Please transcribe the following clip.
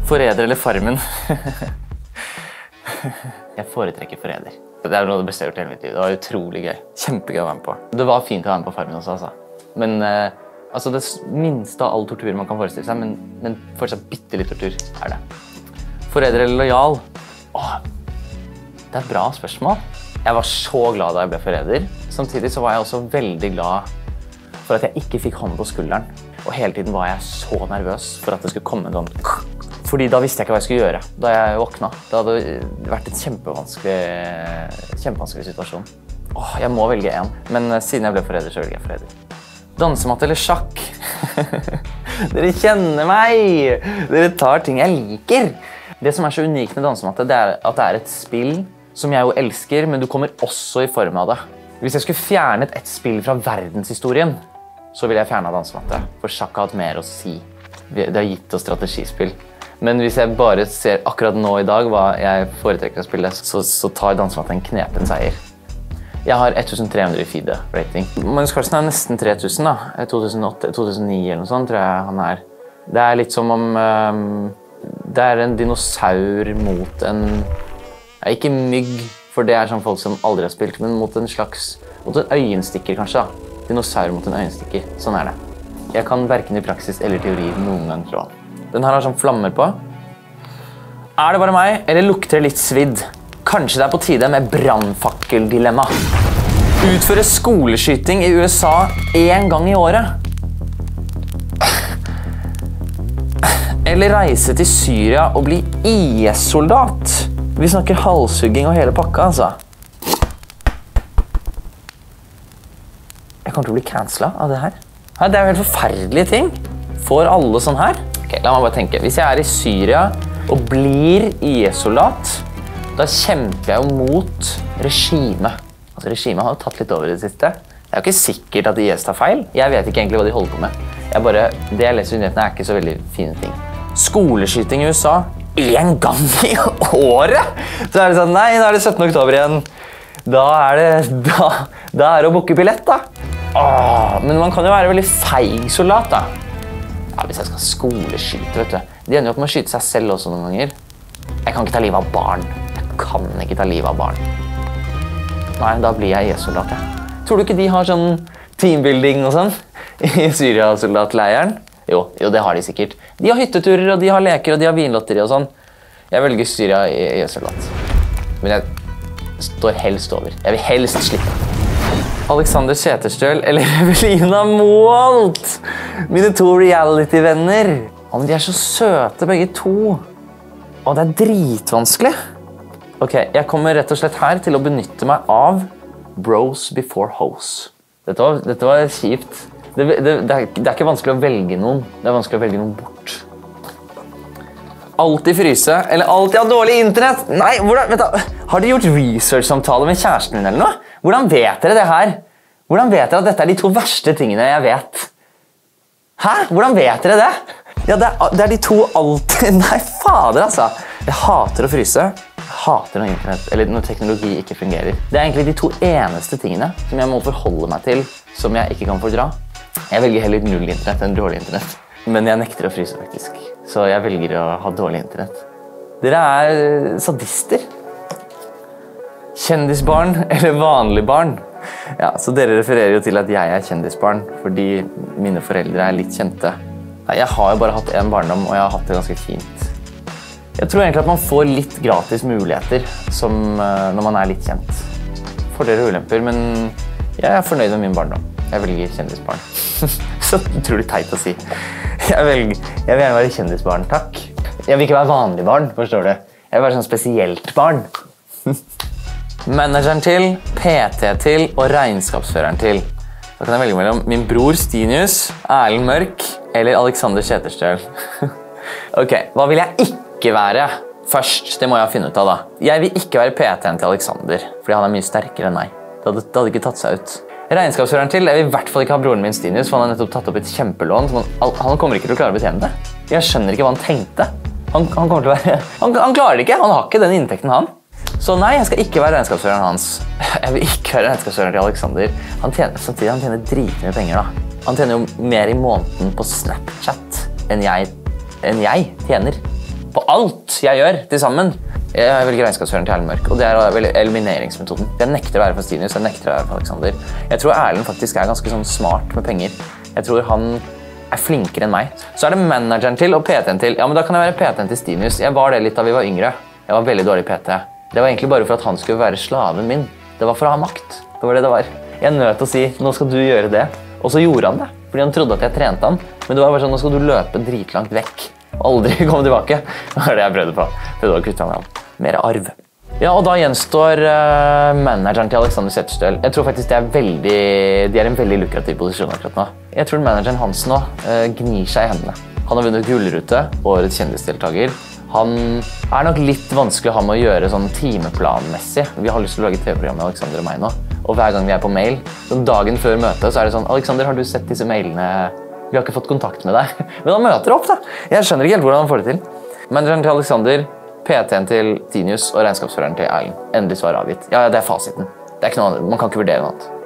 Forræder eller Farmen? Jeg foretrekker Forræder. Det er noe av det beste jeg har gjort i hele mitt liv. Det var utrolig gøy. Kjempegøy å være med på. Det var fint å være med på Farmen også, altså. Men altså det minste av all tortur man kan forestille seg, men fortsatt bitte litt tortur er det. Forræder eller lojal? Åh, det er et bra spørsmål. Jeg var så glad da jeg ble forræder. Samtidig så var jeg også veldig glad for at jeg ikke fikk hånden på skulderen. Og hele tiden var jeg så nervøs for at det skulle komme en sånn... Fordi da visste jeg ikke hva jeg skulle gjøre da jeg våkna. Det hadde vært en kjempevanskelig situasjon. Åh, jeg må velge en. Men siden jeg ble forræder, så velger jeg forræder. Dansematte eller sjakk? Dere kjenner meg! Dere tar ting jeg liker. Det som er så unikt med dansematte, det er at det er et spill som jeg jo elsker, men du kommer også i form av det. Hvis jeg skulle fjernet et spill fra verdenshistorien, så ville jeg fjerne dansematte. For sjakk har hatt mer å si. Det har gitt oss strategispill. Men hvis jeg bare ser akkurat nå i dag hva jeg foretrekker å spille, så tar dansematte en knepen seier. Jeg har 1300 i FIDE-rating. Magnus Carlsen er nesten 3000 da. 2008, 2009 eller noe sånt tror jeg han er. Det er litt som om det er en dinosaur mot en... Ikke mygg, for det er sånn folk som aldri har spilt, men mot en øyenstikker kanskje da. Dinosaur mot en øyenstikker. Sånn er det. Jeg kan hverken i praksis eller teori noen gang slå. Den her har sånn flammer på. Er det bare meg, eller lukter det litt svidd? Kanskje det er på tide med brannfakkeldilemma. Utføre skoleskyting i USA 1 gang i året. Eller reise til Syria og bli IS-soldat. Vi snakker halshugging og hele pakka, altså. Jeg kommer til å bli cancela av det her. Det er jo helt forferdelige ting. Får alle sånn her? Ok, la meg bare tenke. Hvis jeg er i Syria og blir IS-soldat, da kjemper jeg jo mot regimet. Altså, regimet har jo tatt litt over i det siste. Det er jo ikke sikkert at IS tar feil. Jeg vet ikke egentlig hva de holder på med. Det jeg leser i nyhetene er ikke så veldig fine ting. Skoleskyting i USA 1 gang i året? Så er det sånn, nei, da er det 17. oktober igjen. Da er det å booke billett, da. Men man kan jo være veldig feig soldat, da. Ja, hvis jeg skal skoleskyte, vet du. De ender jo opp med å skyte seg selv også noen ganger. Jeg kan ikke ta livet av barn. Jeg kan ikke ta livet av barn. Nei, da blir jeg IS-soldat, jeg. Tror du ikke de har sånn teambuilding og sånn i Syria-soldatleiren? Jo, det har de sikkert. De har hytteturer, og de har leker, og de har vinlotteri og sånn. Jeg velger Syria IS-soldat. Men jeg står helst over. Jeg vil helst slippe. Alexander Seterstøl eller Evelina Moholt. Mine 2 reality-venner. Men de er så søte begge 2. Og det er dritvanskelig. Ok, jeg kommer rett og slett her til å benytte meg av Bros Before Hoes. Dette var kjipt. Det er ikke vanskelig å velge noen. Det er vanskelig å velge noen bort. Alltid fryse, eller alltid ha dårlig internett. Nei, vent da. Har dere gjort research-samtale med kjæresten din eller noe? Hvordan vet dere det her? Hvordan vet dere at dette er de 2 verste tingene jeg vet? Hæ? Hvordan vet dere det? Ja, det er de 2 alltid... Nei, fader altså. Jeg hater å fryse. Jeg hater når internett, eller når teknologi ikke fungerer. Det er egentlig de 2 eneste tingene som jeg må forholde meg til, som jeg ikke kan fordra. Jeg velger heller 0 internett enn dårlig internett. Men jeg nekter å fryse faktisk. Så jeg velger å ha dårlig internett. Dere er sadister. Kjendisbarn eller vanlig barn? Ja, så dere refererer jo til at jeg er kjendisbarn, fordi mine foreldre er litt kjente. Nei, jeg har jo bare hatt 1 barndom, og jeg har hatt det ganske fint. Jeg tror egentlig at man får litt gratis muligheter når man er litt kjent. Fordeler og ulemper, men jeg er fornøyd med min barndom. Jeg velger kjendisbarn. Så utrolig teit å si. Jeg vil gjerne være kjendisbarn, takk. Jeg vil ikke være vanlig barn, forstår du. Jeg vil være sånn spesielt barn. Manageren til, PT til og regnskapsføreren til. Da kan jeg velge mellom min bror Stinius, Erlend Mørk eller Alexander Seterstøl. Ok, hva vil jeg ikke være? Først, det må jeg finne ut av da. Jeg vil ikke være PT-en til Alexander, fordi han er mye sterkere enn meg. Det hadde ikke tatt seg ut. Regnskapsføreren til, jeg vil i hvert fall ikke ha broren min Stinius, for han har nettopp tatt opp et kjempelån, så han kommer ikke til å klare å betjene det. Jeg skjønner ikke hva han tenkte. Han kommer til å være... Han klarer det ikke, han har ikke den inntekten han. Så nei, jeg skal ikke være regnskapsføreren hans. Jeg vil ikke være regnskapsføreren til Alexander. Samtidig han tjener dritmye penger da. Han tjener jo mer i måneden på Snapchat enn jeg tjener på alt jeg gjør til sammen. Jeg velger regnskapsføreren til Erlend Mørk, og det er elimineringsmetoden. Jeg nekter å være for Stinius, jeg nekter å være for Alexander. Jeg tror Erlend faktisk er ganske sånn smart med penger. Jeg tror han er flinkere enn meg. Så er det manageren til og PT-en til. Ja, men da kan jeg være PT-en til Stinius. Jeg var det litt da vi var yngre. Jeg var veldig dårlig PT. Det var egentlig bare for at han skulle være slaven min. Det var for å ha makt. Det var det det var. Jeg nøt å si, nå skal du gjøre det. Og så gjorde han det, fordi han trodde at jeg trente han. Men det var bare sånn, nå skal du løpe dritlangt vekk. Og aldri komme tilbake. Det var det jeg prøvde på. Prøvde å kutte han av. Mer arv. Ja, og da gjenstår manageren til Alexander Setterstøl. Jeg tror faktisk de er en veldig lukrativ posisjon akkurat nå. Jeg tror manageren hans nå gnir seg i hendene. Han har vunnet gullrute, årets kjendisdeltaker. Han er nok litt vanskelig å ha med å gjøre sånn timeplanmessig. Vi har lyst til å lage TV-program med Alexander og meg nå. Og hver gang vi er på mail, sånn dagen før møtet, så er det sånn, Alexander, har du sett disse mailene? Vi har ikke fått kontakt med deg. Men han møter opp da. Jeg skjønner ikke helt hvordan han får det til. Manageren til Alexander, PT-en til Tinius og regnskapsføreren til Erlend. Endelig svar avgitt. Ja, det er fasiten. Det er ikke noe annet. Man kan ikke vurdere noe annet.